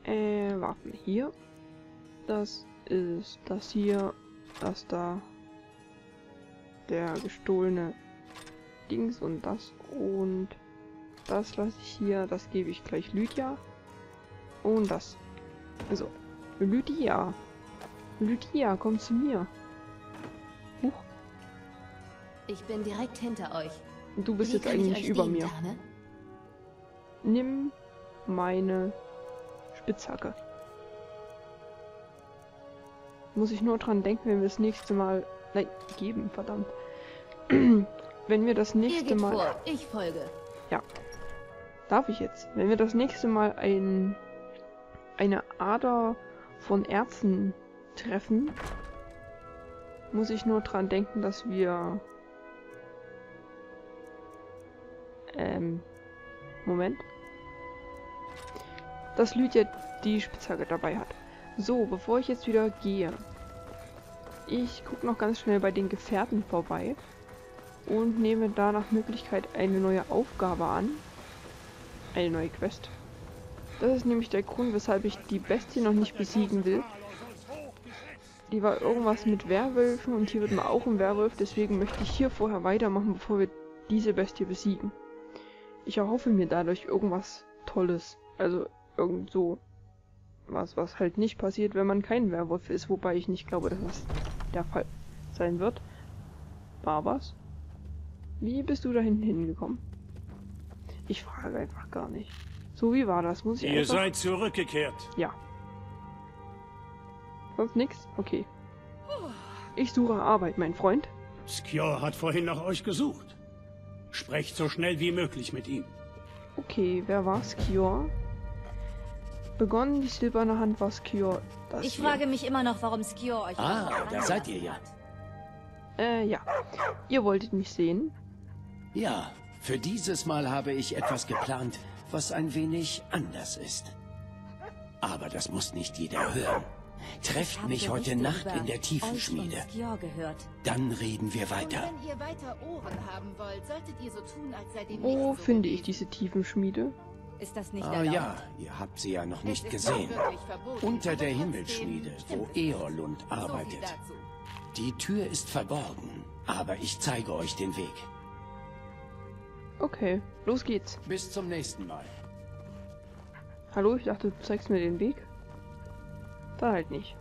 Waffen hier. Das ist das hier, das da, der gestohlene Dings und das lasse ich hier, das gebe ich gleich Lydia. Und das. Also, Lydia, komm zu mir. Huch. Ich bin direkt hinter euch. Und du bist Wie jetzt kann ich eigentlich euch über dienen, mir. Dame? Nimm meine Spitzhacke. Muss ich nur dran denken, wenn wir das nächste Mal... Nein, geben, verdammt. Wenn wir das Ihr nächste geht Mal... vor, ich folge. Ja. Darf ich jetzt? Wenn wir das nächste Mal eine Ader von Erzen treffen, muss ich nur dran denken, dass wir... Moment. Dass Lydia die Spitzhacke dabei hat. So, bevor ich jetzt wieder gehe, ich gucke noch ganz schnell bei den Gefährten vorbei und nehme da nach Möglichkeit eine neue Aufgabe an. Eine neue Quest. Das ist nämlich der Grund, weshalb ich die Bestie noch nicht besiegen will. Die war irgendwas mit Werwölfen und hier wird man auch ein Werwolf, deswegen möchte ich hier vorher weitermachen, bevor wir diese Bestie besiegen. Ich erhoffe mir dadurch irgendwas Tolles. Also irgend so was halt nicht passiert, wenn man kein Werwolf ist, wobei ich nicht glaube, dass es der Fall sein wird. Barbas? Wie bist du da hinten hingekommen? Ich frage einfach gar nicht. So, wie war das? Muss ich Ihr einfach... seid zurückgekehrt. Ja. Sonst nix? Okay. Ich suche Arbeit, mein Freund. Skjor hat vorhin nach euch gesucht. Sprecht so schnell wie möglich mit ihm. Okay, wer war Skjor? Begonnen, die silberne Hand war Skjor. Ich frage mich immer noch, warum Skjor euch... Da seid ihr ja. Ja. Ihr wolltet mich sehen? Ja, für dieses Mal habe ich etwas geplant, was ein wenig anders ist. Aber das muss nicht jeder hören. Trefft mich heute Nacht in der Tiefenschmiede. Dann reden wir weiter. Wenn ihr weiter Ohren haben wollt, solltet ihr so tun, als seid ihr Wo nicht so finde ich beliebt. diese Tiefenschmiede? Ist das nicht Ah erlaubt? ja, ihr habt sie ja noch nicht Es ist gesehen. wirklich verboten, Unter aber der trotzdem Himmelsschmiede, wo stimmt es. Eorlund So viel arbeitet. dazu. Die Tür ist verborgen, aber ich zeige euch den Weg. Okay, los geht's. Bis zum nächsten Mal. Hallo, ich dachte, du zeigst mir den Weg. Da halt nicht.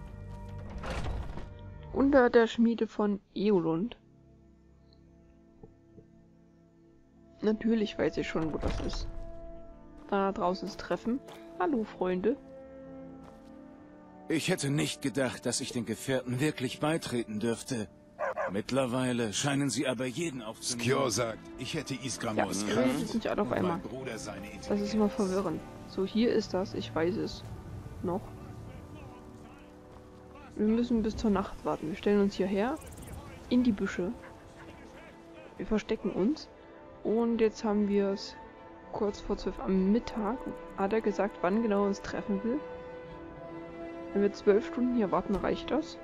Unter der Schmiede von Eolund. Natürlich weiß ich schon, wo das ist. Da draußen ist Treffen. Hallo, Freunde. Ich hätte nicht gedacht, dass ich den Gefährten wirklich beitreten dürfte. Mittlerweile scheinen sie aber jeden aufzunehmen. Skjor sagt, ich hätte Ja, Isgramos redet jetzt nicht alle auf und einmal. mein Bruder seine Das ist immer verwirrend. So, hier ist das. Ich weiß es. Noch. Wir müssen bis zur Nacht warten. Wir stellen uns hierher. In die Büsche. Wir verstecken uns. Und jetzt haben wir es kurz vor 12 am Mittag. Hat er gesagt, wann genau er uns treffen will? Wenn wir 12 Stunden hier warten, reicht das?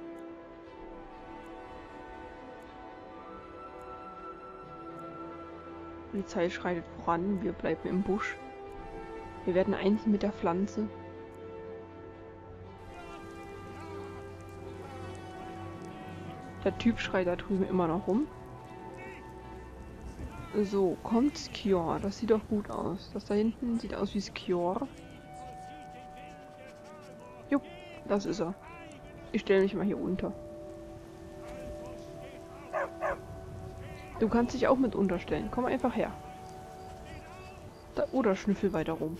Die Zeit schreitet voran. Wir bleiben im Busch. Wir werden eins mit der Pflanze. Der Typ schreit da drüben immer noch rum. So, kommt Skjor. Das sieht doch gut aus. Das da hinten sieht aus wie Skjor. Jupp, das ist er. Ich stelle mich mal hier unter. Du kannst dich auch mit unterstellen. Komm einfach her. Da, oder schnüffel weiter rum.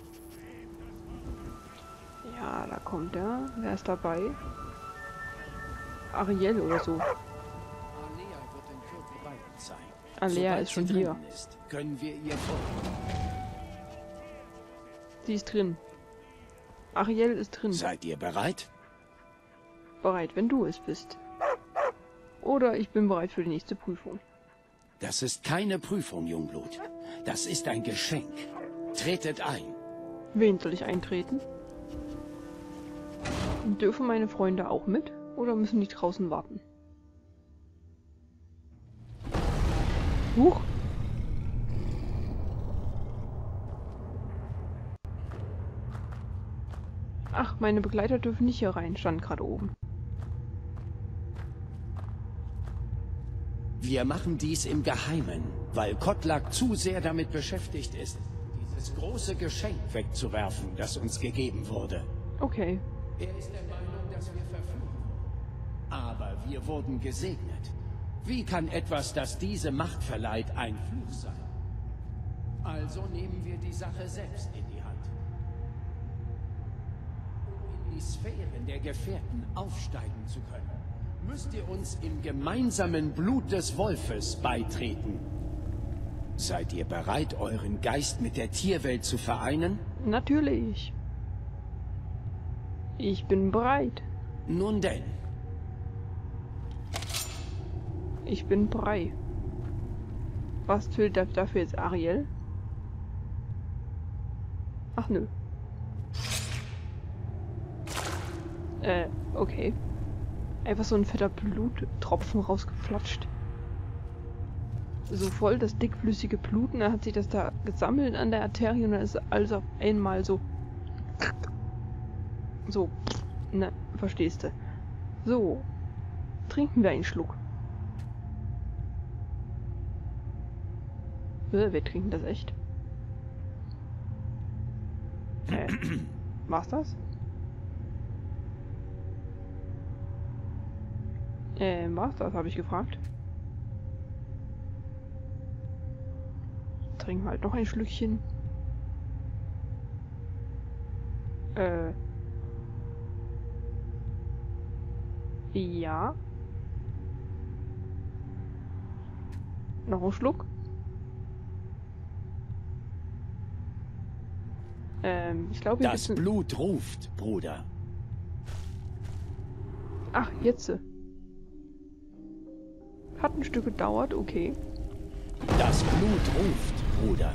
Ja, da kommt er. Wer ist dabei? Ariel oder so. Alea wird in Kürze bei uns sein. Alea Sobald ist schon sie hier. drin ist, können wir ihr folgen. Sie ist drin. Ariel ist drin. Seid ihr bereit? Bereit, wenn du es bist. Oder ich bin bereit für die nächste Prüfung. Das ist keine Prüfung, Jungblut. Das ist ein Geschenk. Tretet ein. Wen soll ich eintreten? Dürfen meine Freunde auch mit? Oder müssen die draußen warten? Huch! Ach, meine Begleiter dürfen nicht hier rein, stand gerade oben. Wir machen dies im Geheimen, weil Kotlak zu sehr damit beschäftigt ist, dieses große Geschenk wegzuwerfen, das uns gegeben wurde. Okay. Er ist der Meinung, dass wir verflucht wurden. Aber wir wurden gesegnet. Wie kann etwas, das diese Macht verleiht, ein Fluch sein? Also nehmen wir die Sache selbst in die Hand. Um in die Sphären der Gefährten aufsteigen zu können, müsst ihr uns im gemeinsamen Blut des Wolfes beitreten. Seid ihr bereit, euren Geist mit der Tierwelt zu vereinen? Natürlich. Ich bin bereit. Nun denn. Ich bin Brei. Was tötet dafür jetzt Ariel? Ach nö. Okay. Einfach so ein fetter Bluttropfen rausgeflatscht. So voll das dickflüssige Blut, und dann hat sich das da gesammelt an der Arterie und dann ist alles auf einmal so. So. Ne, verstehst du. So. Trinken wir einen Schluck. Wir trinken das echt. War's das? War's das, habe ich gefragt. Trinken wir halt noch ein Schlückchen. Ja. Noch ein Schluck. Ich glaube, das Blut ruft, Bruder. Ach, jetzt. Hat ein Stück gedauert, okay. Das Blut ruft, Bruder.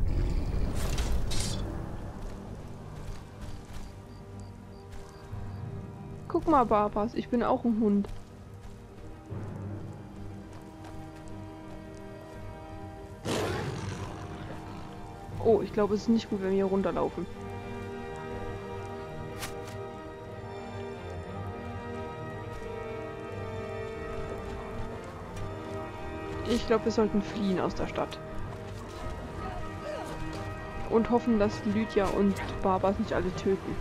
Guck mal, Barbas, ich bin auch ein Hund. Oh, ich glaube, es ist nicht gut, wenn wir hier runterlaufen. Ich glaube, wir sollten fliehen aus der Stadt. Und hoffen, dass Lydia und Barbas nicht alle töten.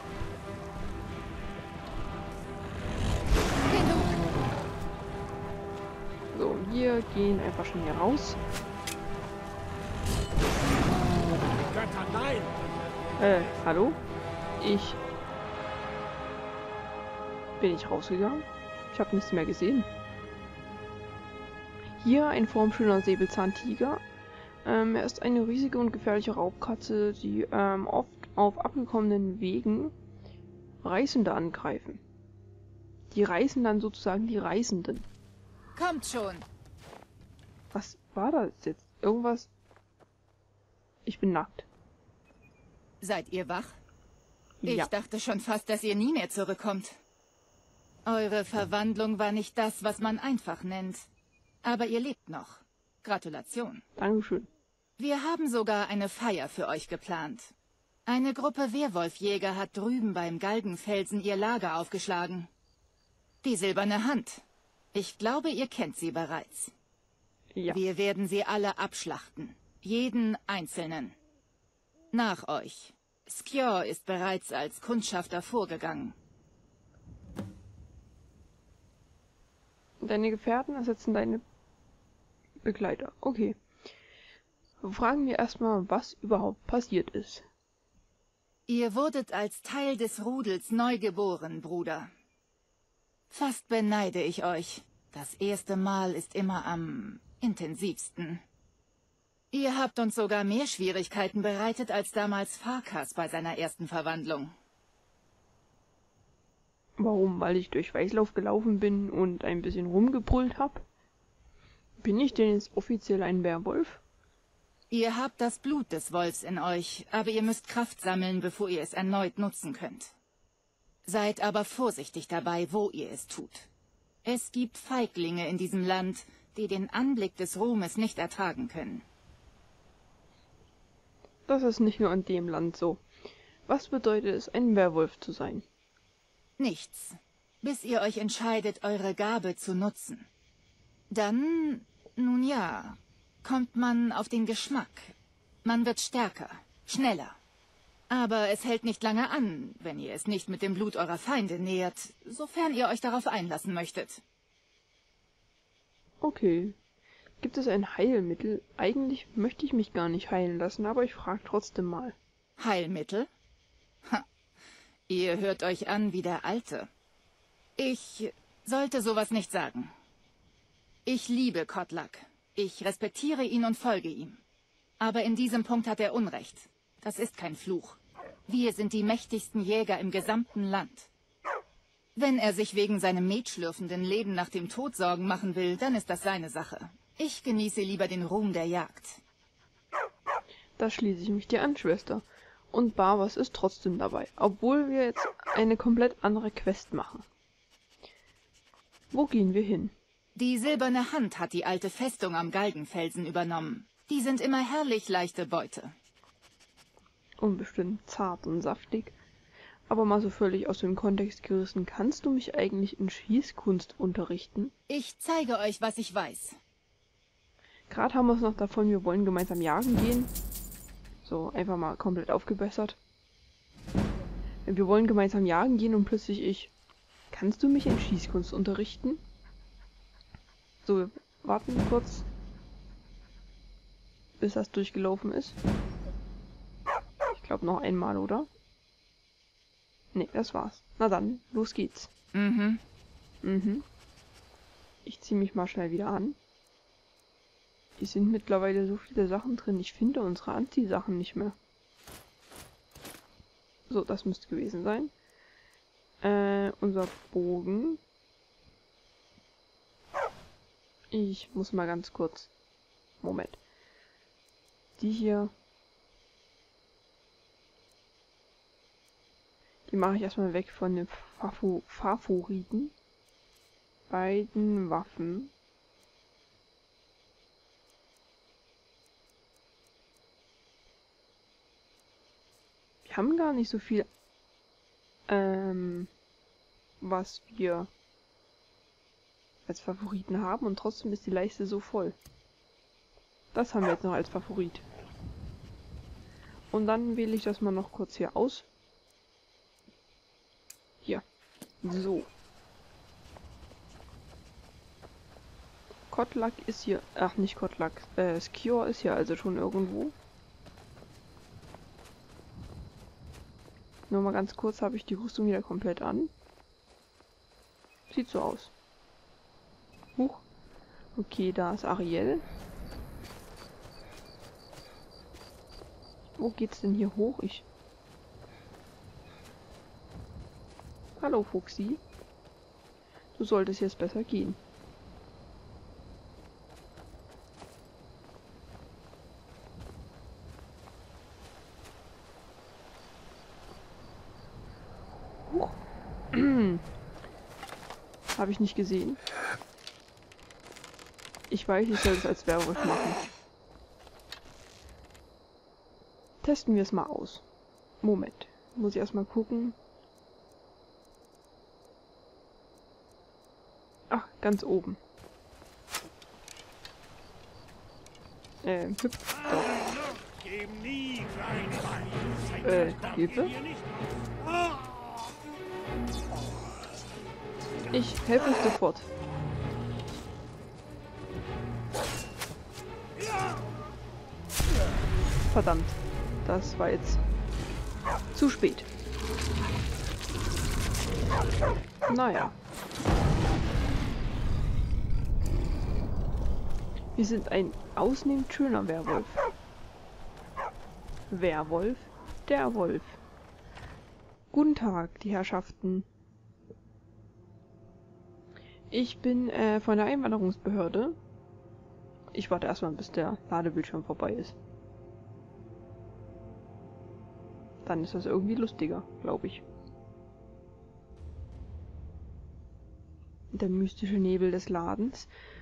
So, wir gehen einfach schon hier raus. Nein! Hallo? Bin ich rausgegangen? Ich habe nichts mehr gesehen. Hier ein formschöner Säbelzahntiger. Er ist eine riesige und gefährliche Raubkatze, die oft auf abgekommenen Wegen Reisende angreifen. Die reißen dann sozusagen die Reisenden. Kommt schon. Was war das jetzt? Irgendwas? Ich bin nackt. Seid ihr wach? Ja. Ich dachte schon fast, dass ihr nie mehr zurückkommt. Eure Verwandlung war nicht das, was man einfach nennt. Aber ihr lebt noch. Gratulation. Dankeschön. Wir haben sogar eine Feier für euch geplant. Eine Gruppe Werwolfjäger hat drüben beim Galgenfelsen ihr Lager aufgeschlagen. Die Silberne Hand. Ich glaube, ihr kennt sie bereits. Ja. Wir werden sie alle abschlachten. Jeden Einzelnen. Nach euch. Skjor ist bereits als Kundschafter vorgegangen. Deine Gefährten ersetzen deine Begleiter. Okay. Fragen wir erstmal, was überhaupt passiert ist. Ihr wurdet als Teil des Rudels neu geboren, Bruder. Fast beneide ich euch. Das erste Mal ist immer am intensivsten. Ihr habt uns sogar mehr Schwierigkeiten bereitet als damals Farkas bei seiner ersten Verwandlung. Warum? Weil ich durch Weißlauf gelaufen bin und ein bisschen rumgebrüllt habe? Bin ich denn jetzt offiziell ein Werwolf? Ihr habt das Blut des Wolfs in euch, aber ihr müsst Kraft sammeln, bevor ihr es erneut nutzen könnt. Seid aber vorsichtig dabei, wo ihr es tut. Es gibt Feiglinge in diesem Land, die den Anblick des Ruhmes nicht ertragen können. Das ist nicht nur in dem Land so. Was bedeutet es, ein Werwolf zu sein? Nichts, bis ihr euch entscheidet, eure Gabe zu nutzen. Dann, nun ja, kommt man auf den Geschmack. Man wird stärker, schneller. Aber es hält nicht lange an, wenn ihr es nicht mit dem Blut eurer Feinde nährt, sofern ihr euch darauf einlassen möchtet. Okay. Gibt es ein Heilmittel? Eigentlich möchte ich mich gar nicht heilen lassen, aber ich frage trotzdem mal. Heilmittel? Ha, ihr hört euch an wie der Alte. Ich sollte sowas nicht sagen. Ich liebe Kotlak. Ich respektiere ihn und folge ihm. Aber in diesem Punkt hat er Unrecht. Das ist kein Fluch. Wir sind die mächtigsten Jäger im gesamten Land. Wenn er sich wegen seinem metschlürfenden Leben nach dem Tod Sorgen machen will, dann ist das seine Sache. Ich genieße lieber den Ruhm der Jagd. Da schließe ich mich dir an, Schwester. Und Barbas ist trotzdem dabei, obwohl wir jetzt eine komplett andere Quest machen. Wo gehen wir hin? Die Silberne Hand hat die alte Festung am Galgenfelsen übernommen. Die sind immer herrlich leichte Beute. Unbestimmt zart und saftig. Aber mal so völlig aus dem Kontext gerissen, kannst du mich eigentlich in Schießkunst unterrichten? Ich zeige euch, was ich weiß. Gerade haben wir es noch davon, wir wollen gemeinsam jagen gehen. So, einfach mal komplett aufgebessert. Wir wollen gemeinsam jagen gehen und plötzlich ich. Kannst du mich in Schießkunst unterrichten? So, wir warten kurz, bis das durchgelaufen ist. Ich glaube noch einmal, oder? Ne, das war's. Na dann, los geht's. Mhm. Ich ziehe mich mal schnell wieder an. Hier sind mittlerweile so viele Sachen drin. Ich finde unsere Anziehsachen nicht mehr. So, das müsste gewesen sein. Unser Bogen. Ich muss mal ganz kurz... Moment. Die hier... Die mache ich erstmal weg von den Favoriten. Beiden Waffen. Wir haben gar nicht so viel, was wir als Favoriten haben und trotzdem ist die Leiste so voll. Das haben wir jetzt noch als Favorit. Und dann wähle ich das mal noch kurz hier aus. Hier. So. Kotlak ist hier... Ach, nicht Kotlak. Skior ist hier also schon irgendwo. Nur mal ganz kurz, habe ich die Rüstung wieder komplett an. Sieht so aus. Huch. Okay, da ist Ariel. Wo geht's denn hier hoch? Hallo, Fuchsi. Du solltest jetzt besser gehen. Huch. Habe ich nicht gesehen. Ich weiß, ich soll es als Werwolf machen. Testen wir es mal aus. Moment. Muss ich erstmal gucken. Ach, ganz oben. Hüpf. Hilfe? Ich helfe euch sofort. Verdammt. Das war jetzt zu spät. Naja. Wir sind ein ausnehmend schöner Werwolf. Werwolf, der Wolf. Guten Tag, die Herrschaften. Ich bin von der Einwanderungsbehörde. Ich warte erstmal, bis der Ladebildschirm vorbei ist. Dann ist das irgendwie lustiger, glaube ich. Der mystische Nebel des Ladens.